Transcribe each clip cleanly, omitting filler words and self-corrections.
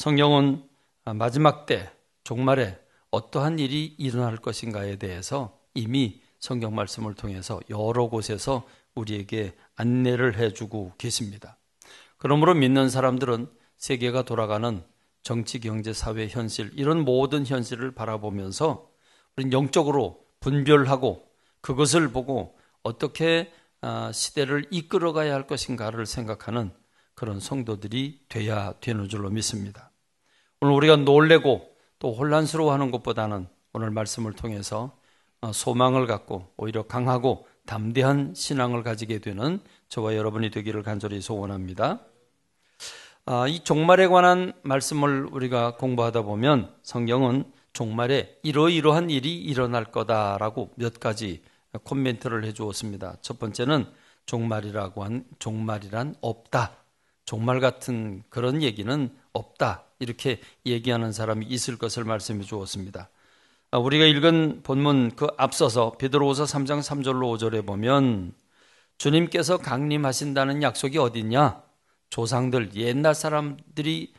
성경은 마지막 때 종말에 어떠한 일이 일어날 것인가에 대해서 이미 성경 말씀을 통해서 여러 곳에서 우리에게 안내를 해주고 계십니다. 그러므로 믿는 사람들은 세계가 돌아가는 정치, 경제, 사회 현실, 이런 모든 현실을 바라보면서 우리는 영적으로 분별하고 그것을 보고 어떻게 시대를 이끌어가야 할 것인가를 생각하는 그런 성도들이 돼야 되는 줄로 믿습니다. 오늘 우리가 놀래고 또 혼란스러워하는 것보다는 오늘 말씀을 통해서 소망을 갖고 오히려 강하고 담대한 신앙을 가지게 되는 저와 여러분이 되기를 간절히 소원합니다. 이 종말에 관한 말씀을 우리가 공부하다 보면 성경은 종말에 이러이러한 일이 일어날 거다라고 몇 가지 코멘트를 해주었습니다. 첫 번째는 종말이란 없다. 종말 같은 그런 얘기는 없다. 이렇게 얘기하는 사람이 있을 것을 말씀해 주었습니다. 우리가 읽은 본문 그 앞서서 베드로후서 3장 3절로 5절에 보면 주님께서 강림하신다는 약속이 어딨냐? 조상들, 옛날 사람들이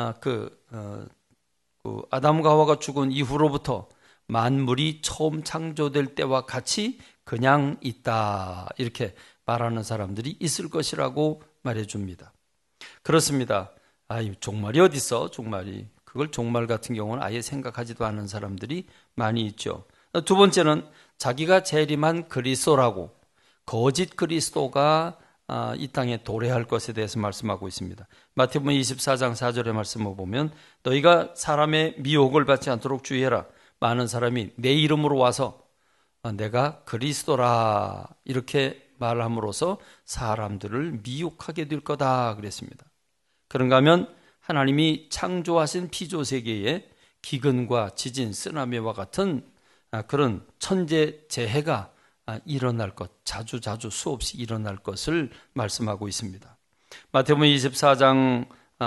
아담과 하와가 죽은 이후로부터 만물이 처음 창조될 때와 같이 그냥 있다. 이렇게 말하는 사람들이 있을 것이라고 말해줍니다. 그렇습니다. 종말이 어디 있어? 종말이. 그걸 종말 같은 경우는 아예 생각하지도 않는 사람들이 많이 있죠. 두 번째는 자기가 재림한 그리스도라고 거짓 그리스도가 이 땅에 도래할 것에 대해서 말씀하고 있습니다. 마태복음 24장 4절의 말씀을 보면 너희가 사람의 미혹을 받지 않도록 주의해라. 많은 사람이 내 이름으로 와서 내가 그리스도라 이렇게 말함으로써 사람들을 미혹하게 될 거다 그랬습니다. 그런가 하면 하나님이 창조하신 피조세계에 기근과 지진, 쓰나미와 같은 그런 천재 재해가 일어날 것, 자주 수없이 일어날 것을 말씀하고 있습니다. 마태복음 24장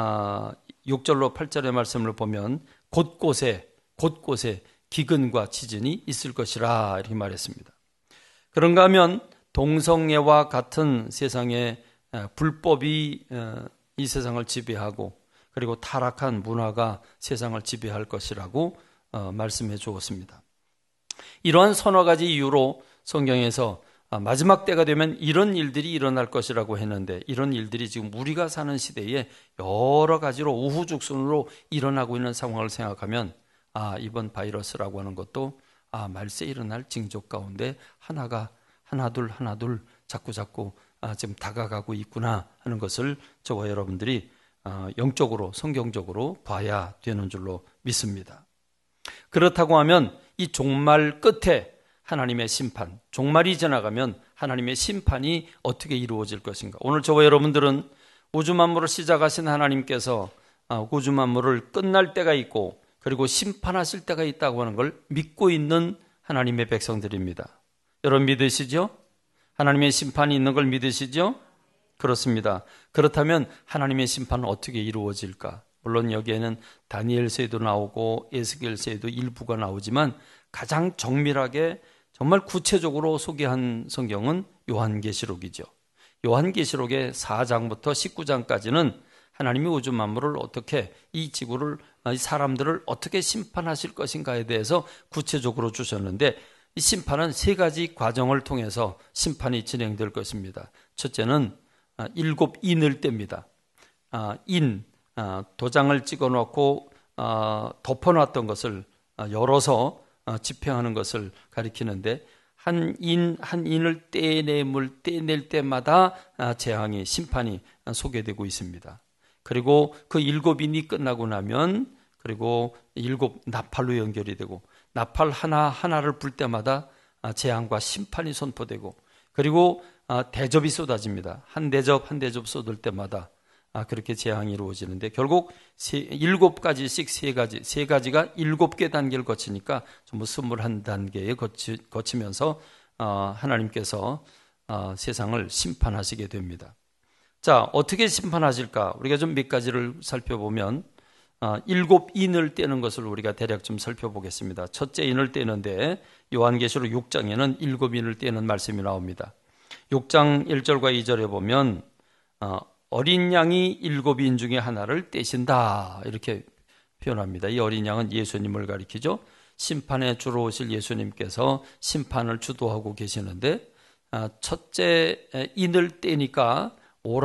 6절로 8절의 말씀을 보면 곳곳에 기근과 지진이 있을 것이라 이렇게 말했습니다. 그런가 하면 동성애와 같은 세상의 불법이 이 세상을 지배하고 그리고 타락한 문화가 세상을 지배할 것이라고 말씀해 주었습니다. 이러한 서너 가지 이유로 성경에서 마지막 때가 되면 이런 일들이 일어날 것이라고 했는데 이런 일들이 지금 우리가 사는 시대에 여러 가지로 우후죽순으로 일어나고 있는 상황을 생각하면 이번 바이러스라고 하는 것도 말세 일어날 징조 가운데 하나둘 자꾸 지금 다가가고 있구나 하는 것을 저와 여러분들이 영적으로 성경적으로 봐야 되는 줄로 믿습니다. 그렇다고 하면 이 종말 끝에 하나님의 심판, 종말이 지나가면 하나님의 심판이 어떻게 이루어질 것인가? 오늘 저와 여러분들은 우주 만물을 시작하신 하나님께서 우주 만물을 끝날 때가 있고 그리고 심판하실 때가 있다고 하는 걸 믿고 있는 하나님의 백성들입니다. 여러분 믿으시죠? 하나님의 심판이 있는 걸 믿으시죠? 그렇습니다. 그렇다면 하나님의 심판은 어떻게 이루어질까? 물론 여기에는 다니엘서에도 나오고 에스겔서에도 일부가 나오지만 가장 정밀하게 정말 구체적으로 소개한 성경은 요한계시록이죠. 요한계시록의 4장부터 19장까지는 하나님이 우주 만물을 어떻게 이 지구를 이 사람들을 어떻게 심판하실 것인가에 대해서 구체적으로 주셨는데 이 심판은 세 가지 과정을 통해서 심판이 진행될 것입니다. 첫째는 7 인을 뗍니다. 도장을 찍어놓고 덮어놨던 것을 열어서 집행하는 것을 가리키는데 한 인을 떼낼 때마다 재앙이 심판이 소개되고 있습니다. 그리고 그 7인이 끝나고 나면 그리고 7 나팔로 연결이 되고 나팔 하나를 불 때마다 재앙과 심판이 선포되고 그리고 대접이 쏟아집니다. 한 대접 쏟을 때마다 그렇게 재앙이 이루어지는데 결국 7가지씩 세 가지가 7개 단계를 거치니까 전부 21단계에 거치면서 하나님께서 세상을 심판하시게 됩니다. 자, 어떻게 심판하실까? 우리가 좀 몇 가지를 살펴보면 7인을 떼는 것을 우리가 대략 좀 살펴보겠습니다. 첫째 인을 떼는데 요한계시록 6장에는 7인을 떼는 말씀이 나옵니다. 6장 1절과 2절에 보면 어린 양이 7인 중에 하나를 떼신다 이렇게 표현합니다. 이 어린 양은 예수님을 가리키죠. 심판에 주로 오실 예수님께서 심판을 주도하고 계시는데 첫째 인을 떼니까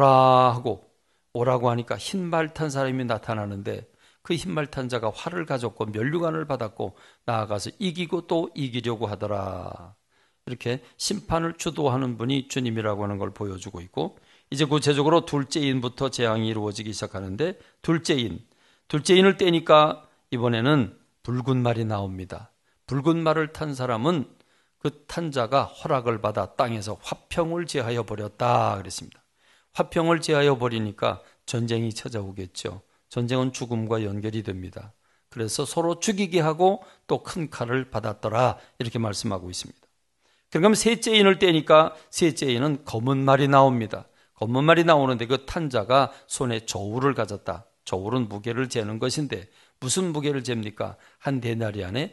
오라고 하니까 흰말 탄 사람이 나타나는데 그 흰말 탄 자가 활을 가졌고 면류관을 받았고 나아가서 이기고 또 이기려고 하더라. 이렇게 심판을 주도하는 분이 주님이라고 하는 걸 보여주고 있고, 이제 구체적으로 둘째 인부터 재앙이 이루어지기 시작하는데 둘째 인을 떼니까 이번에는 붉은 말이 나옵니다. 붉은 말을 탄 사람은 그 탄 자가 허락을 받아 땅에서 화평을 제하여 버렸다 그랬습니다. 화평을 제하여 버리니까 전쟁이 찾아오겠죠. 전쟁은 죽음과 연결이 됩니다. 그래서 서로 죽이게 하고 또 큰 칼을 받았더라 이렇게 말씀하고 있습니다. 그럼 셋째 인을 떼니까 셋째 인은 검은 말이 나옵니다. 검은 말이 나오는데 그 탄 자가 손에 저울을 가졌다. 저울은 무게를 재는 것인데 무슨 무게를 잽니까? 한 데나리온에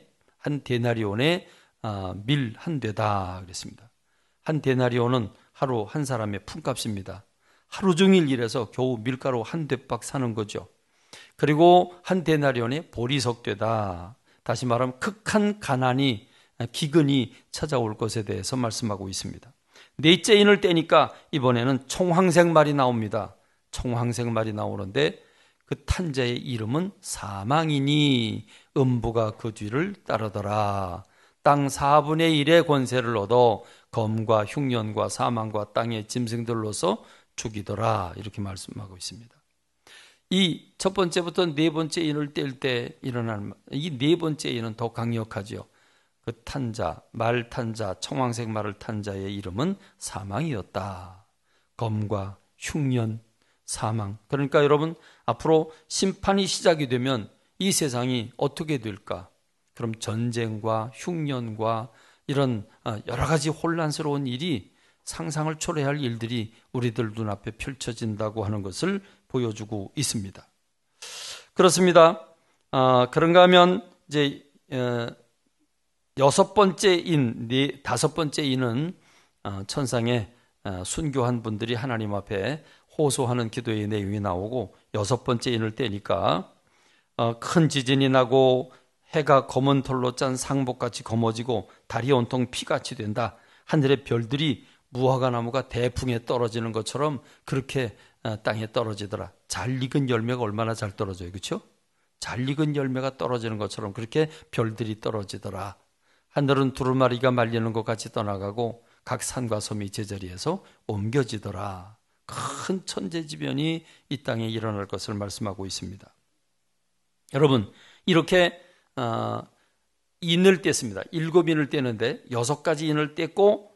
밀 한 되다 그랬습니다. 한 데나리온은 하루 한 사람의 품값입니다. 하루 종일 일해서 겨우 밀가루 한 대박 사는 거죠. 그리고 한 데나리온에 보리석 되다. 다시 말하면 극한 가난이 기근이 찾아올 것에 대해서 말씀하고 있습니다. 넷째 인을 떼니까 이번에는 청황색 말이 나옵니다. 청황색 말이 나오는데 그 탄자의 이름은 사망이니 음부가 그 뒤를 따르더라. 땅 4분의 1의 권세를 얻어 검과 흉년과 사망과 땅의 짐승들로서 죽이더라 이렇게 말씀하고 있습니다. 이 첫 번째부터 네 번째 인을 뗄 때 일어나는 이 네 번째 인은 더 강력하죠. 그 탄자, 말 탄자, 청황색 말을 탄 자의 이름은 사망이었다. 검과 흉년, 사망. 그러니까 여러분 앞으로 심판이 시작이 되면 이 세상이 어떻게 될까? 그럼 전쟁과 흉년과 이런 여러 가지 혼란스러운 일이 상상을 초래할 일들이 우리들 눈앞에 펼쳐진다고 하는 것을 보여주고 있습니다. 그렇습니다. 그런가 하면 이제 다섯 번째 인은 천상에 순교한 분들이 하나님 앞에 호소하는 기도의 내용이 나오고, 여섯 번째 인을 떼니까 큰 지진이 나고 해가 검은 털로 짠 상복같이 검어지고 달이 온통 피같이 된다. 하늘의 별들이 무화과나무가 대풍에 떨어지는 것처럼 그렇게 땅에 떨어지더라. 잘 익은 열매가 얼마나 잘 떨어져요, 그렇죠? 잘 익은 열매가 떨어지는 것처럼 그렇게 별들이 떨어지더라. 하늘은 두루마리가 말리는 것 같이 떠나가고 각 산과 섬이 제자리에서 옮겨지더라. 큰 천재지변이 이 땅에 일어날 것을 말씀하고 있습니다. 여러분, 이렇게 인을 뗐습니다. 7인을 떼는데 6가지 인을 뗐고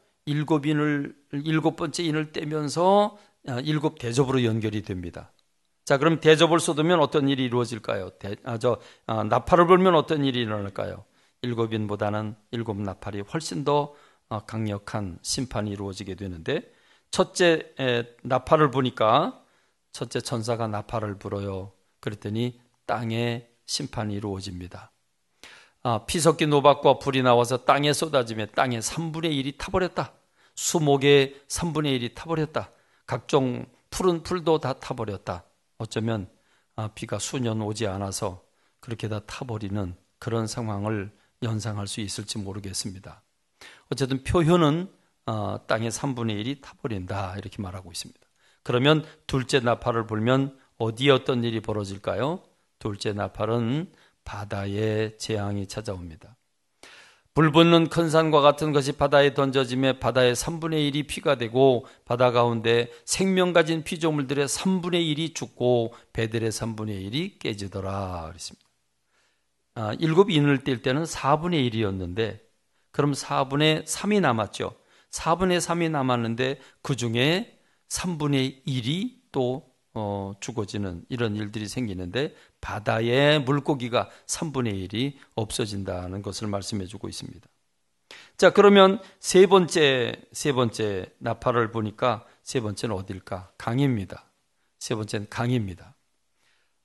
7번째 인을 떼면서 7대접으로 연결이 됩니다. 자, 그럼 대접을 쏟으면 어떤 일이 이루어질까요? 나팔을 불면 어떤 일이 일어날까요? 7인보다는 7나팔이 훨씬 더 강력한 심판이 이루어지게 되는데, 첫째 나팔을 부니까 첫째 천사가 나팔을 불어요. 그랬더니 땅에 심판이 이루어집니다. 피 섞인 노박과 불이 나와서 땅에 쏟아지며 땅의 3분의 1이 타버렸다. 수목의 3분의 1이 타버렸다. 각종 푸른 풀도 다 타버렸다. 어쩌면 비가 수년 오지 않아서 그렇게 다 타버리는 그런 상황을 연상할 수 있을지 모르겠습니다. 어쨌든 표현은 땅의 3분의 1이 타버린다 이렇게 말하고 있습니다. 그러면 둘째 나팔을 불면 어디에 어떤 일이 벌어질까요? 둘째 나팔은 바다에 재앙이 찾아옵니다. 불붙는 큰 산과 같은 것이 바다에 던져지며 바다의 3분의 1이 피가 되고 바다 가운데 생명 가진 피조물들의 3분의 1이 죽고 배들의 3분의 1이 깨지더라 그랬습니다. 7인을 뗄 때는 4분의 1이었는데 그럼 4분의 3이 남았죠. 4분의 3이 남았는데 그 중에 3분의 1이 또 죽어지는 이런 일들이 생기는데 바다의 물고기가 3분의 1이 없어진다는 것을 말씀해 주고 있습니다. 자, 그러면 세 번째 나팔을 보니까 세 번째는 어딜까? 강입니다. 세 번째는 강입니다.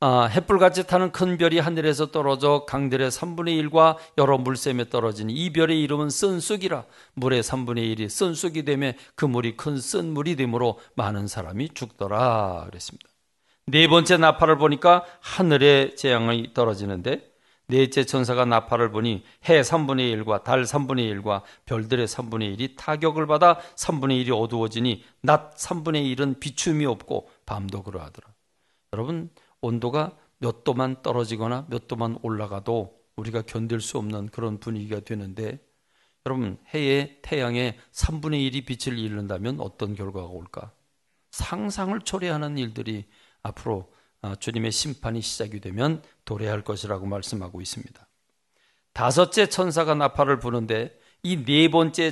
햇불같이 타는 큰 별이 하늘에서 떨어져 강들의 3분의 1과 여러 물샘에 떨어지니 이 별의 이름은 쓴쑥이라. 물의 3분의 1이 쓴쑥이 되매 그 물이 큰 쓴물이 되므로 많은 사람이 죽더라 그랬습니다. 네 번째 나팔을 보니까 하늘에 재앙이 떨어지는데, 넷째 천사가 나팔을 보니 해 3분의 1과 달 3분의 1과 별들의 3분의 1이 타격을 받아 3분의 1이 어두워지니 낮 3분의 1은 비춤이 없고 밤도 그러하더라. 여러분, 온도가 몇 도만 떨어지거나 몇 도만 올라가도 우리가 견딜 수 없는 그런 분위기가 되는데, 여러분, 해에 태양의 3분의 1이 빛을 잃는다면 어떤 결과가 올까? 상상을 초래하는 일들이 앞으로 주님의 심판이 시작이 되면 도래할 것이라고 말씀하고 있습니다. 다섯째 천사가 나팔을 부는데, 이 네 번째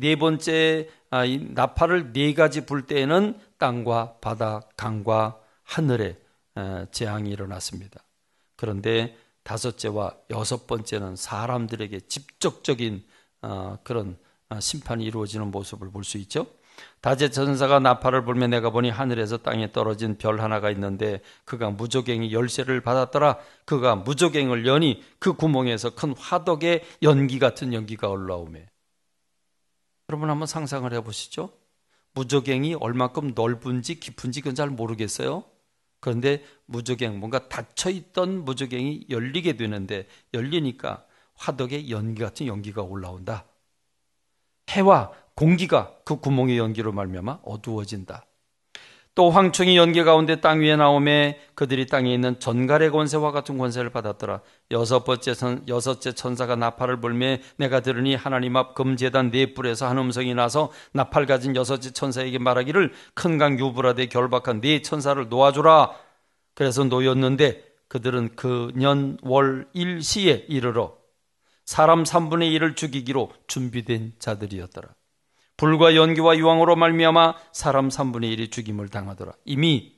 이 나팔을 네 가지 불 때에는 땅과 바다, 강과 하늘에 재앙이 일어났습니다. 그런데 다섯째와 여섯 번째는 사람들에게 직접적인 그런 심판이 이루어지는 모습을 볼 수 있죠. 다섯째 천사가 나팔을 불며 내가 보니 하늘에서 땅에 떨어진 별 하나가 있는데 그가 무저갱이 열쇠를 받았더라. 그가 무저갱을 여니 그 구멍에서 큰 화덕의 연기 같은 연기가 올라오매. 여러분 한번 상상을 해보시죠. 무저갱이 얼마큼 넓은지 깊은지 그건 잘 모르겠어요. 그런데 무저갱, 뭔가 닫혀있던 무저갱이 열리게 되는데, 열리니까 화덕의 연기 같은 연기가 올라온다. 해와 공기가 그 구멍의 연기로 말미암아 어두워진다. 또 황충이 연기 가운데 땅 위에 나오매 그들이 땅에 있는 전갈의 권세와 같은 권세를 받았더라. 여섯째 천사가 나팔을 불매 내가 들으니 하나님 앞 금제단 네 뿔에서 한 음성이 나서 나팔 가진 여섯째 천사에게 말하기를 큰 강 유브라데 결박한 네 천사를 놓아주라. 그래서 놓였는데 그들은 그 년 월 일시에 이르러 사람 3분의 1을 죽이기로 준비된 자들이었더라. 불과 연기와 유황으로 말미암아 사람 3분의 1이 죽임을 당하더라. 이미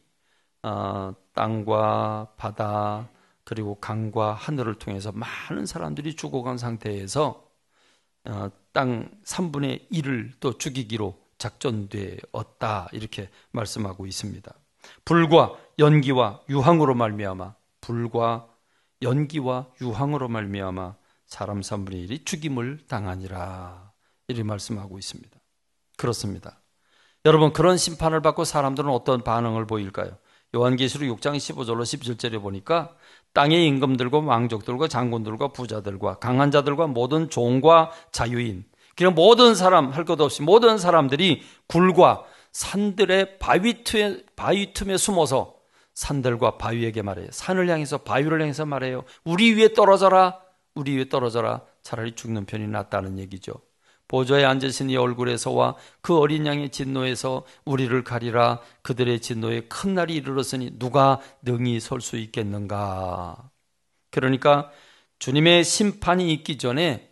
땅과 바다 그리고 강과 하늘을 통해서 많은 사람들이 죽어간 상태에서 땅 3분의 1을 또 죽이기로 작전되었다, 이렇게 말씀하고 있습니다. 불과 연기와 유황으로 말미암아, 불과 연기와 유황으로 말미암아 사람 3분의 1이 죽임을 당하니라, 이렇게 말씀하고 있습니다. 그렇습니다. 여러분, 그런 심판을 받고 사람들은 어떤 반응을 보일까요? 요한계시록 6장 15절로 17절에 보니까 땅의 임금들과 왕족들과 장군들과 부자들과 강한 자들과 모든 종과 자유인, 그냥 모든 사람, 할 것 없이 모든 사람들이 굴과 산들의 바위 틈에 숨어서 산들과 바위에게 말해요. 산을 향해서, 바위를 향해서 말해요. 우리 위에 떨어져라, 우리 위에 떨어져라. 차라리 죽는 편이 낫다는 얘기죠. 보좌에 앉으신 이 얼굴에서와 그 어린 양의 진노에서 우리를 가리라. 그들의 진노에 큰 날이 이르렀으니 누가 능히 설 수 있겠는가. 그러니까 주님의 심판이 있기 전에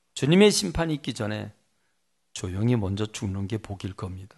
조용히 먼저 죽는 게 복일 겁니다.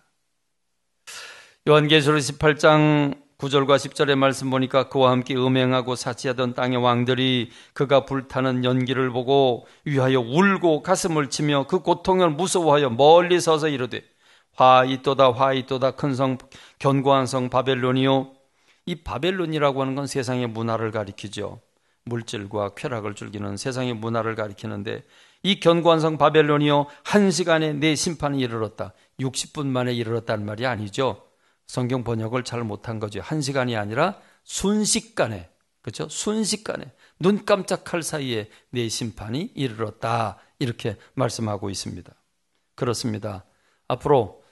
요한계시록 18장 9절과 10절의 말씀 보니까 그와 함께 음행하고 사치하던 땅의 왕들이 그가 불타는 연기를 보고 위하여 울고 가슴을 치며 그 고통을 무서워하여 멀리 서서 이르되 화 있도다, 화 있도다. 큰 성, 견고한 성 바벨론이요. 이 바벨론이라고 하는 건 세상의 문화를 가리키죠. 물질과 쾌락을 즐기는 세상의 문화를 가리키는데, 이 견고한 성 바벨론이요, 1시간에 내 심판이 이르렀다. 60분 만에 이르렀다는 말이 아니죠. 성경 번역을 잘 못한 거죠. 1시간이 아니라 순식간에, 그렇죠? 순식간에, 눈 깜짝할 사이에 내 심판이 이르렀다, 이렇게 말씀하고 있습니다. 그렇습니다. 앞으로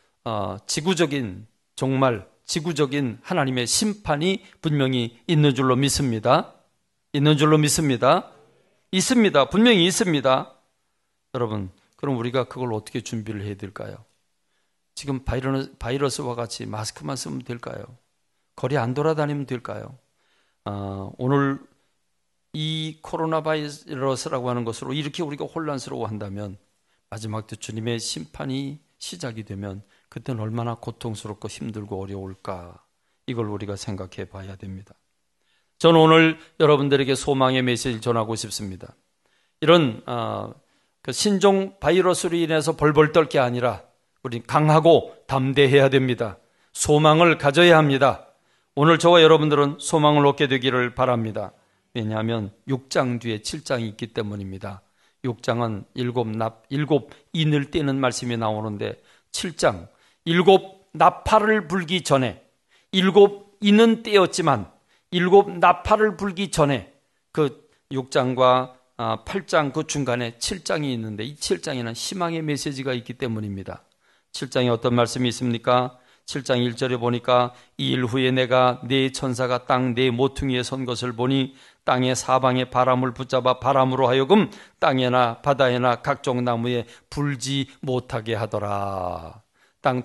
정말 지구적인 하나님의 심판이 분명히 있는 줄로 믿습니다. 있는 줄로 믿습니다. 있습니다. 분명히 있습니다. 여러분, 그럼 우리가 그걸 어떻게 준비를 해야 될까요? 지금 바이러스와 같이 마스크만 쓰면 될까요? 거리 안 돌아다니면 될까요? 오늘 이 코로나 바이러스라고 하는 것으로 이렇게 우리가 혼란스러워한다면 마지막 때 주님의 심판이 시작이 되면 그때는 얼마나 고통스럽고 힘들고 어려울까, 이걸 우리가 생각해 봐야 됩니다. 저는 오늘 여러분들에게 소망의 메시지를 전하고 싶습니다. 이런 그 신종 바이러스로 인해서 벌벌 떨 게 아니라 우리 강하고 담대해야 됩니다. 소망을 가져야 합니다. 오늘 저와 여러분들은 소망을 얻게 되기를 바랍니다. 왜냐하면 6장 뒤에 7장이 있기 때문입니다. 6장은 일곱 인을 떼는 말씀이 나오는데 7장 일곱 나팔을 불기 전에, 일곱 인은 떼었지만 일곱 나팔을 불기 전에 그 6장과 8장 그 중간에 7장이 있는데 이 7장에는 희망의 메시지가 있기 때문입니다. 7장에 어떤 말씀이 있습니까? 7장 1절에 보니까 이 일 후에 내가 네 천사가 땅 네 모퉁이에 선 것을 보니 땅의 사방에 바람을 붙잡아 바람으로 하여금 땅에나 바다에나 각종 나무에 불지 못하게 하더라. 땅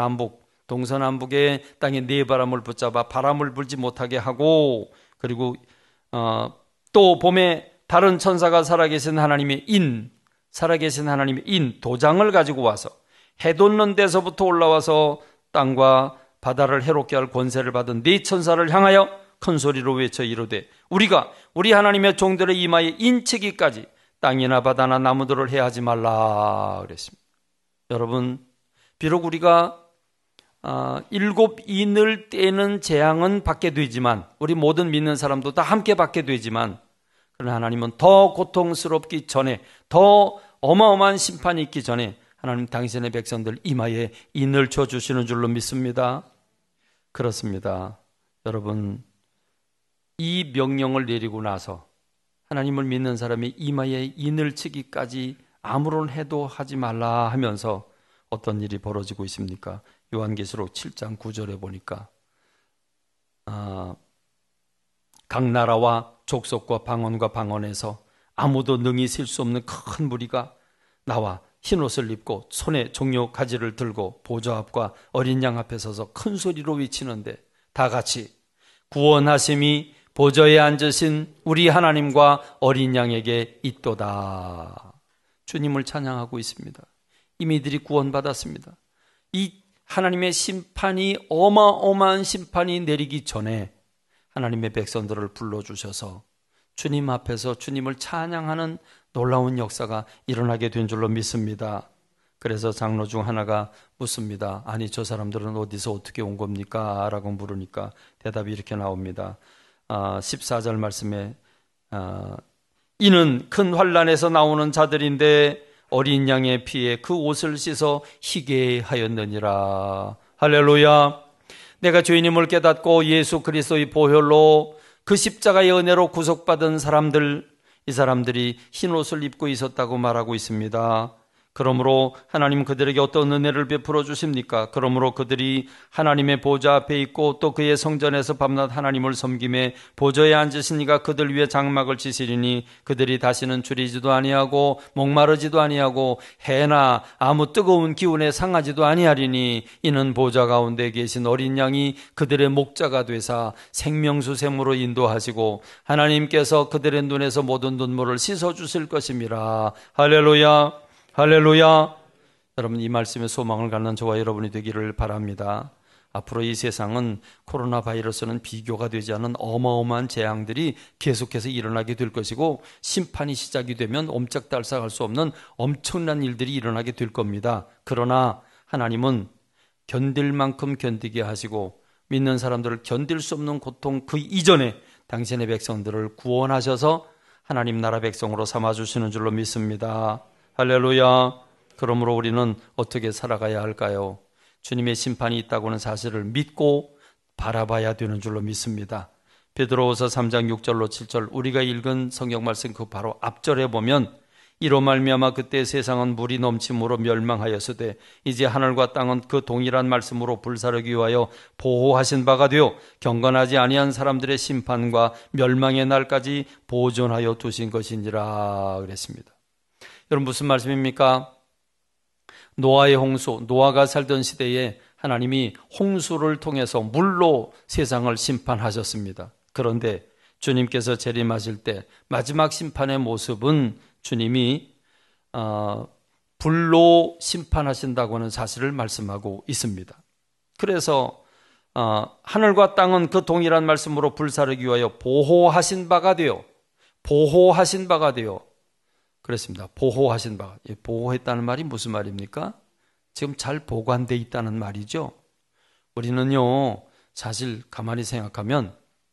동서남북에 땅에 네 바람을 붙잡아 바람을 불지 못하게 하고, 그리고 또 봄에 다른 천사가 살아계신 하나님의 인 도장을 가지고 와서 해 돋는 데서부터 올라와서 땅과 바다를 해롭게 할 권세를 받은 네 천사를 향하여 큰 소리로 외쳐 이르되 우리가 우리 하나님의 종들의 이마에 인치기까지 땅이나 바다나 나무들을 해하지 말라 그랬습니다. 여러분, 비록 우리가 일곱 인을 떼는 재앙은 받게 되지만, 우리 모든 믿는 사람도 다 함께 받게 되지만, 그러나 하나님은 더 고통스럽기 전에, 더 어마어마한 심판이 있기 전에 하나님 당신의 백성들 이마에 인을 쳐주시는 줄로 믿습니다. 그렇습니다. 여러분, 이 명령을 내리고 나서 하나님을 믿는 사람이 이마에 인을 치기까지 아무런 해도 하지 말라 하면서 어떤 일이 벌어지고 있습니까? 요한계시록 7장 9절에 보니까 각 나라와 족속과 방언과 방언에서 아무도 능히 셀 수 없는 큰 무리가 나와 흰옷을 입고 손에 종려 가지를 들고 보좌 앞과 어린 양 앞에 서서 큰 소리로 외치는데 다 같이 구원하심이 보좌에 앉으신 우리 하나님과 어린 양에게 있도다. 주님을 찬양하고 있습니다. 이미 이들이 구원받았습니다. 이 하나님의 심판이, 어마어마한 심판이 내리기 전에 하나님의 백성들을 불러주셔서 주님 앞에서 주님을 찬양하는 놀라운 역사가 일어나게 된 줄로 믿습니다. 그래서 장로 중 하나가 묻습니다. 아니, 저 사람들은 어디서 어떻게 온 겁니까? 라고 물으니까 대답이 이렇게 나옵니다. 14절 말씀에 이는 큰 환난에서 나오는 자들인데 어린 양의 피에 그 옷을 씻어 희게 하였느니라. 할렐루야. 내가 주인임을 깨닫고 예수 그리스도의 보혈로 그 십자가의 은혜로 구속받은 사람들, 이 사람들이 흰 옷을 입고 있었다고 말하고 있습니다. 그러므로 하나님 그들에게 어떤 은혜를 베풀어 주십니까? 그러므로 그들이 하나님의 보좌 앞에 있고 또 그의 성전에서 밤낮 하나님을 섬김에 보좌에 앉으신 이가 그들 위에 장막을 치시리니 그들이 다시는 줄이지도 아니하고 목마르지도 아니하고 해나 아무 뜨거운 기운에 상하지도 아니하리니 이는 보좌 가운데 계신 어린 양이 그들의 목자가 되사 생명수 샘으로 인도하시고 하나님께서 그들의 눈에서 모든 눈물을 씻어 주실 것임이라. 할렐루야. 할렐루야. 여러분, 이 말씀에 소망을 갖는 저와 여러분이 되기를 바랍니다. 앞으로 이 세상은 코로나 바이러스는 비교가 되지 않은 어마어마한 재앙들이 계속해서 일어나게 될 것이고, 심판이 시작이 되면 옴짝달싹할 수 없는 엄청난 일들이 일어나게 될 겁니다. 그러나 하나님은 견딜 만큼 견디게 하시고 믿는 사람들을 견딜 수 없는 고통 그 이전에 당신의 백성들을 구원하셔서 하나님 나라 백성으로 삼아주시는 줄로 믿습니다. 할렐루야. 그러므로 우리는 어떻게 살아가야 할까요? 주님의 심판이 있다고는 사실을 믿고 바라봐야 되는 줄로 믿습니다. 베드로후서 3장 6절로 7절, 우리가 읽은 성경 말씀 그 바로 앞절에 보면 이로 말미암아 그때 세상은 물이 넘침으로 멸망하였으되 이제 하늘과 땅은 그 동일한 말씀으로 불사르기 위하여 보호하신 바가 되어 경건하지 아니한 사람들의 심판과 멸망의 날까지 보존하여 두신 것이니라 그랬습니다. 여러분, 무슨 말씀입니까? 노아의 홍수, 노아가 살던 시대에 하나님이 홍수를 통해서 물로 세상을 심판하셨습니다. 그런데 주님께서 재림하실 때 마지막 심판의 모습은 주님이 불로 심판하신다고 하는 사실을 말씀하고 있습니다. 그래서 하늘과 땅은 그 동일한 말씀으로 불사르기 위하여 보호하신 바가 되어 그렇습니다. 보호하신 바. 보호했다는 말이 무슨 말입니까? 지금 잘 보관되어 있다는 말이죠. 우리는요, 사실 가만히 생각하면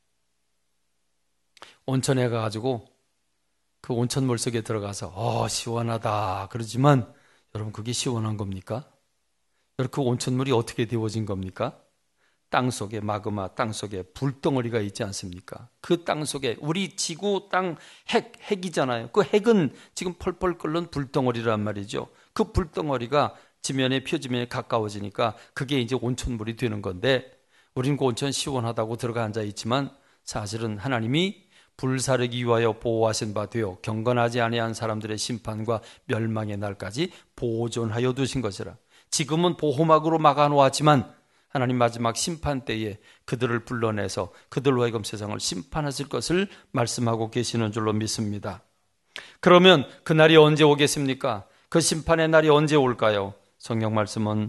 온천에 가가지고 그 온천물 속에 들어가서 시원하다 그러지만 여러분 그게 시원한 겁니까? 여러분 그 온천물이 어떻게 데워진 겁니까? 땅속에 마그마, 땅속에 불덩어리가 있지 않습니까? 그 땅속에 우리 지구 땅 핵이잖아요. 그 핵은 지금 펄펄 끓는 불덩어리란 말이죠. 그 불덩어리가 지면에 표지면에 가까워지니까 그게 이제 온천물이 되는 건데 우리는 그 온천 시원하다고 들어가 앉아 있지만 사실은 하나님이 불사르기 위하여 보호하신 바 되어 경건하지 아니한 사람들의 심판과 멸망의 날까지 보존하여 두신 것이라. 지금은 보호막으로 막아놓았지만 하나님 마지막 심판 때에 그들을 불러내서 그들로 하여금 세상을 심판하실 것을 말씀하고 계시는 줄로 믿습니다. 그러면 그날이 언제 오겠습니까? 그 심판의 날이 언제 올까요? 성경 말씀은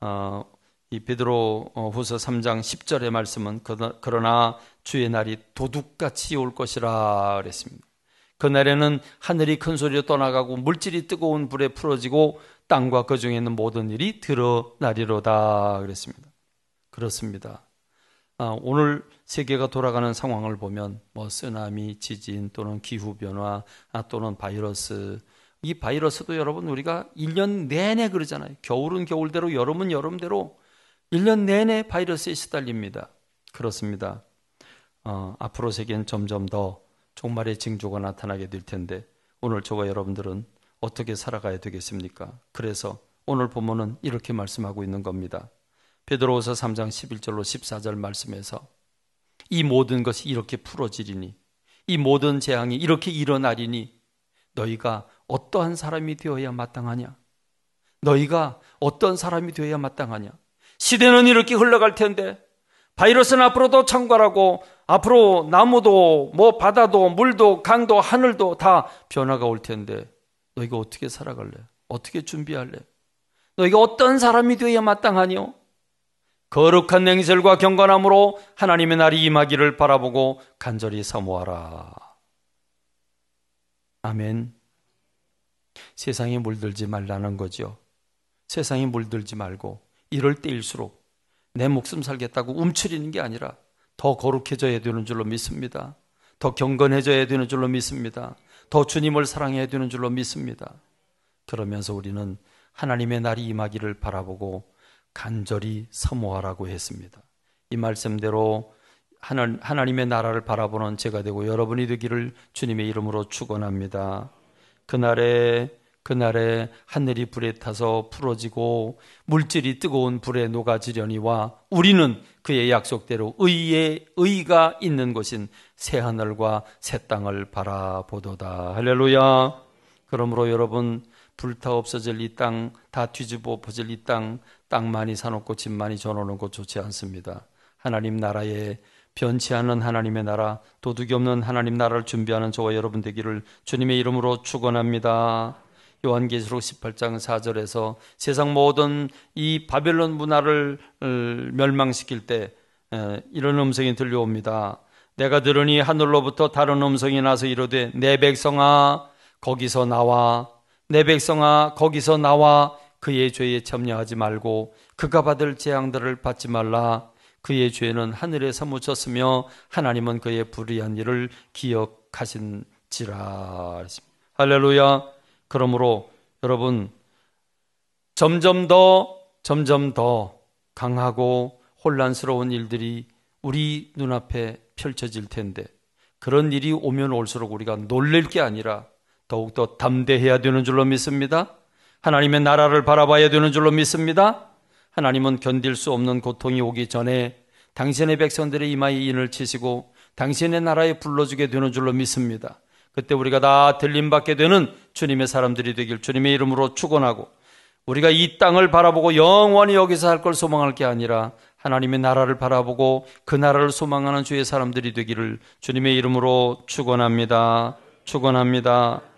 이 베드로 후서 3장 10절의 말씀은 그러나 주의 날이 도둑같이 올 것이라 그랬습니다. 그날에는 하늘이 큰 소리로 떠나가고 물질이 뜨거운 불에 풀어지고 땅과 그 중에 있는 모든 일이 드러나리로다 그랬습니다. 그렇습니다. 오늘 세계가 돌아가는 상황을 보면 쓰나미, 지진 또는 기후변화 또는 바이러스, 이 바이러스도 여러분 우리가 1년 내내 그러잖아요. 겨울은 겨울대로 여름은 여름대로 1년 내내 바이러스에 시달립니다. 그렇습니다. 앞으로 세계는 점점 더 종말의 징조가 나타나게 될 텐데 오늘 저와 여러분들은 어떻게 살아가야 되겠습니까? 그래서 오늘 본문은 이렇게 말씀하고 있는 겁니다. 베드로후서 3장 11절로 14절 말씀에서 이 모든 것이 이렇게 풀어지리니 이 모든 재앙이 이렇게 일어나리니 너희가 어떠한 사람이 되어야 마땅하냐? 너희가 어떤 사람이 되어야 마땅하냐? 시대는 이렇게 흘러갈 텐데 바이러스는 앞으로도 창궐하고 앞으로 나무도 바다도 물도 강도 하늘도 다 변화가 올 텐데 너희가 어떻게 살아갈래? 어떻게 준비할래? 너희가 어떤 사람이 되어야 마땅하뇨? 거룩한 냉설과 경건함으로 하나님의 날이 임하기를 바라보고 간절히 사모하라. 아멘. 세상에 물들지 말라는 거죠. 세상에 물들지 말고 이럴 때일수록 내 목숨 살겠다고 움츠리는 게 아니라 더 거룩해져야 되는 줄로 믿습니다. 더 경건해져야 되는 줄로 믿습니다. 더 주님을 사랑해야 되는 줄로 믿습니다. 그러면서 우리는 하나님의 날이 임하기를 바라보고 간절히 사모하라고 했습니다. 이 말씀대로 하나님의 나라를 바라보는 제가 되고 여러분이 되기를 주님의 이름으로 축원합니다. 그날에 하늘이 불에 타서 풀어지고 물질이 뜨거운 불에 녹아지려니와 우리는 그의 약속대로 의가 있는 곳인 새 하늘과 새 땅을 바라보도다. 할렐루야. 그러므로 여러분 불타 없어질 이 땅, 다 뒤집어 엎어질 이 땅 많이 사놓고 집 많이 져놓는 것 좋지 않습니다. 하나님 나라에 변치 않는 하나님의 나라, 도둑이 없는 하나님 나라를 준비하는 저와 여러분 되기를 주님의 이름으로 축원합니다. 요한계시록 18장 4절에서 세상 모든 이 바벨론 문화를 멸망시킬 때 이런 음성이 들려옵니다. 내가 들으니 하늘로부터 다른 음성이 나서 이르되 내 백성아 거기서 나와, 내 백성아 거기서 나와. 그의 죄에 참여하지 말고 그가 받을 재앙들을 받지 말라. 그의 죄는 하늘에서 묻혔으며 하나님은 그의 불의한 일을 기억하신지라. 할렐루야. 그러므로 여러분 점점 더 강하고 혼란스러운 일들이 우리 눈앞에 펼쳐질 텐데 그런 일이 오면 올수록 우리가 놀랄 게 아니라 더욱더 담대해야 되는 줄로 믿습니다. 하나님의 나라를 바라봐야 되는 줄로 믿습니다. 하나님은 견딜 수 없는 고통이 오기 전에 당신의 백성들의 이마에 인을 치시고 당신의 나라에 불러주게 되는 줄로 믿습니다. 그때 우리가 다 들림받게 되는 주님의 사람들이 되길 주님의 이름으로 축원하고 우리가 이 땅을 바라보고 영원히 여기서 할 걸 소망할 게 아니라 하나님의 나라를 바라보고 그 나라를 소망하는 주의 사람들이 되기를 주님의 이름으로 축원합니다. 축원합니다.